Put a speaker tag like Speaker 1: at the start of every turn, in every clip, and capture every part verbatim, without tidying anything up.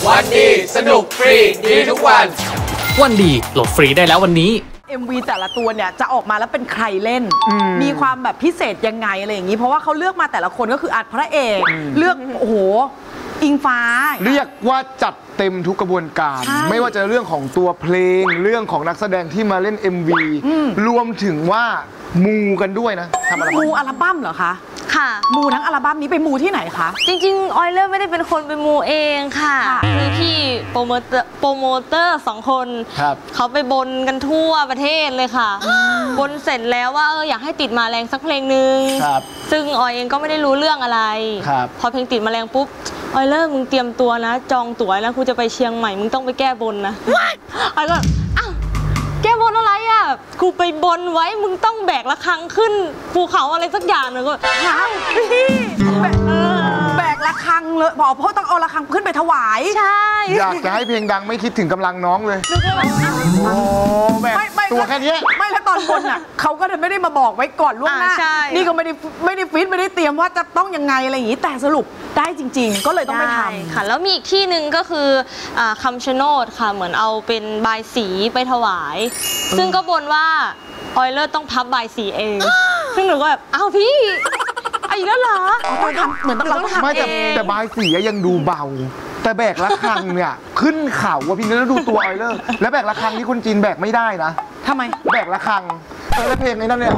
Speaker 1: วันดีสนุกฟรีดีทุกวัน
Speaker 2: วันดีโหลดฟรีได้แล้ววันนี้
Speaker 3: เอ็ม วี แต่ละตัวเนี่ยจะออกมาแล้วเป็นใครเล่น ม, มีความแบบพิเศษยังไงอะไรอย่างนี้เพราะว่าเขาเลือกมาแต่ละคนก็คืออัดพระเอกเลือกโอ้โหอิงฟ้า
Speaker 4: เรียกว่าจัดเต็มทุกกระบวนการไม่ว่าจะเรื่องของตัวเพลงเรื่องของนักแสดงที่มาเล่น เอ็ม วี รวมถึงว่ามูกันด้วยนะทำอะไร
Speaker 3: มูอัลบั้มเหรอคะ
Speaker 5: ค่ะ
Speaker 3: มูทั้งอัลบั้มนี้ไปมูที่ไหนคะ
Speaker 5: จริงๆออยเลอร์ไม่ได้เป็นคนไปมูเองค่ะมีพี่โปรโมเตอร์โปรโมเตอร์สองคนเขาไปบนกันทั่วประเทศเลยค่ะบนเสร็จแล้วว่าเอออยากให้ติดมาแรงสักเพลงหนึ่งซึ่งออยเองก็ไม่ได้รู้เรื่องอะไรพอเพลงติดมาแรงปุ๊บออยเลอร์มึงเตรียมตัวนะจองตั๋วนะกูจะไปเชียงใหม่มึงต้องไปแก้บนนะออยก็อ้าวแก้บนอะไรอ่ะกูไปบนไว้มึงต้องแบกระฆังขึ้นภูเขาอะไรสักอย่างนึงก็
Speaker 3: ฮะพี่แบกระฆังเลยบอกพ่อต้องเอาระฆังขึ้นไปถวาย
Speaker 5: ใช่
Speaker 4: อยากจะให้เพลงดังไม่คิดถึงกำลังน้องเลยโอ้แบกตัวแค่นี้
Speaker 3: ไม่แล้วตอนบนอ่ะเขาก็ไม่ได้มาบอกไว้ก่อนล่วงหน้านี่ก็ไม่ได้ไม่ได้ฟิตไม่ได้เตรียมว่าจะต้องยังไงอะไรอย่างนี้แต่สรุปได้จริงๆก็เลยต้องไปทำ
Speaker 5: ค่ะแล้วมีอีกที่หนึ่งก็คือคำชะโนดค่ะเหมือนเอาเป็นบายสีไปถวายซึ่งก็บนว่าออยเลอร์ต้องพับบายสีเองซึ่งหนูก็แบบอ้าวพี่อายุแล้วเหรอ
Speaker 3: เหมือนต้องเราต้องทำเอง
Speaker 4: แต่บายสียังดูเบาแต่แบกระฆังเนี่ยขึ้นเขาว่าพี่แล้วดูตัวออยเลอร์แล้วแบกระฆังนี่คนจีนแบกไม่ได้นะ
Speaker 3: ทำไม
Speaker 4: แบกระฆังเออแล้วเพลงในนั้นเนี่ย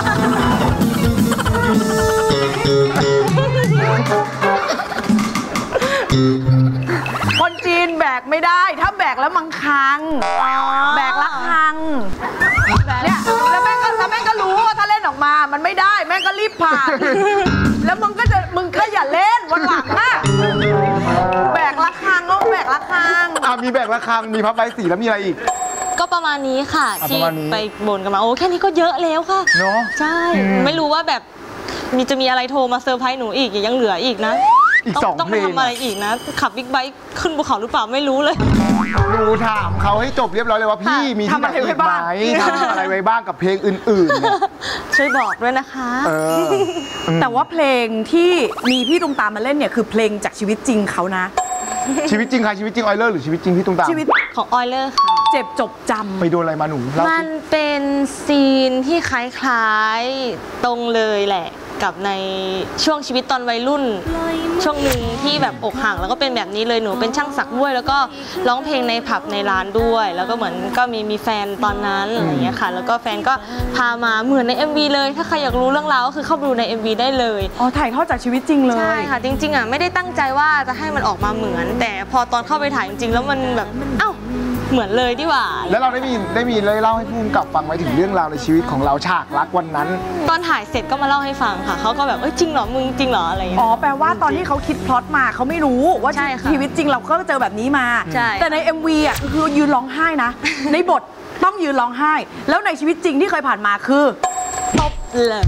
Speaker 3: คนจีนแบกไม่ได้ถ้าแบกแล้วมังคังแบกระฆังเนี่ยแล้วแม่ก็แล้วแม่ก็รู้ว่าถ้าเล่นออกมามันไม่ได้แม่ก็รีบผ่านแล้วมึงก็จะมึงก็อย่าเล่นวันหลังอะแบกระฆังก็แบกระฆัง
Speaker 4: อ่ะมีแบกระฆังมีพับใบสีแล้วมีอะไรอีก
Speaker 5: ก็ประมาณนี้ค่ะที่ไปบนกันมาโอ้แค่นี้ก็เยอะแล้วค่ะ
Speaker 4: เนาะ
Speaker 5: ใช่ไม่รู้ว่าแบบมีจะมีอะไรโทรมาเซอร์ไพรส์หนูอีกยังเหลืออีกนะต้องต้องไปทำอะไรอีกนะขับบิ๊กไบค์ขึ้นภูเขาหรือเปล่าไม่รู้เลย
Speaker 4: ดูถามเขาให้จบเรียบร้อยเลยว่าพี่มีที่ไหนอีกไหมทำอะไรไว้บ้างกับเพลงอื่น
Speaker 5: ๆช่วยบอกด้วยนะคะ
Speaker 3: แต่ว่าเพลงที่มีพี่ตุ้มตามมาเล่นเนี่ยคือเพลงจากชีวิตจริงเขานะ
Speaker 4: ชีวิตจริงใครชีวิตจริงออยเลอร์หรือชีวิตจริงพี่ตุ้มตาม
Speaker 5: ชีวิตของออยเลอร์ค่ะ
Speaker 3: เจ็บจบจำ
Speaker 4: ไปโดนอะไรมาหนู
Speaker 5: มันเป็นซีนที่คล้ายๆตรงเลยแหละกับในช่วงชีวิตตอนวัยรุ่นช่วงหนึ่งที่แบบอกหักแล้วก็เป็นแบบนี้เลยหนูเป็นช่างสักด้วยแล้วก็ร้องเพลงในผับในร้านด้วยแล้วก็เหมือนก็มีมีแฟนตอนนั้นอะไรอย่างเงี้ยค่ะแล้วก็แฟนก็พามาเหมือนใน เอ็ม วี เลยถ้าใครอยากรู้เรื่องราวก็คือเข้าไปดูใน เอ็ม วี ได้เลย
Speaker 3: อ๋อถ่ายทอดจากชีวิตจริงเลย
Speaker 5: ใช่ค่ะจริงๆอ่ะไม่ได้ตั้งใจว่าจะให้มันออกมาเหมือนแต่พอตอนเข้าไปถ่ายจริงๆแล้วมันแบบเอ้าเหมือนเลยดีกว่า
Speaker 4: แล้วเราได้มีได้มีเลยเล่าให้ผู้กำกับฟังไว้ถึงเรื่องราวในชีวิตของเราฉากรักวันนั้น
Speaker 5: ตอนถ่ายเสร็จก็มาเล่าให้ฟังค่ะเขาก็แบบเอ้ยจริงเหรอมึงจริงเหรออะไรอย่างเงี้ย
Speaker 3: อ๋อแปลว่าตอนที่เขาคิดพล็อตมาเขาไม่รู้ว่าชีวิตจริงเราก็เจอแบบนี้มาแต่ใน เอ็ม วี อ่ะคือยืนร้องไห้นะในบทต้องยืนร้องไห้แล้วในชีวิตจริงที่เคยผ่านมาคือ
Speaker 5: ตบเลย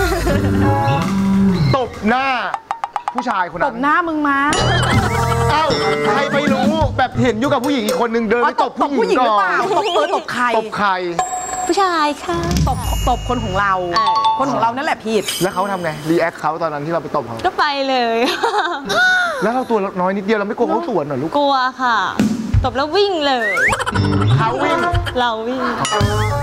Speaker 4: ตบหน้าผู้ชายคนนั้น
Speaker 3: ตบหน้ามึงมา
Speaker 4: เอ้าใครไปรู้แบบเห็นอยู่กับผู้หญิงอีกคนนึงเดินไปตบผู้หญิงก่อน
Speaker 3: ตบเออตบใคร
Speaker 4: ตบใคร
Speaker 5: ผู้ชายค่ะ
Speaker 3: ตบตบคนของเราคนของเรานั่นแหละผิด
Speaker 4: แล้วเขาทำไงรีแอคเขาตอนนั้นที่เราไปตบเขา
Speaker 5: ก็ไปเลย
Speaker 4: แล้วเราตัวน้อยนิดเดียวเราไม่กลัวเขาสวนเหรอลูก
Speaker 5: กลัวค่ะตบแล้ววิ่งเลย
Speaker 4: เขาวิ่ง
Speaker 5: เราวิ่ง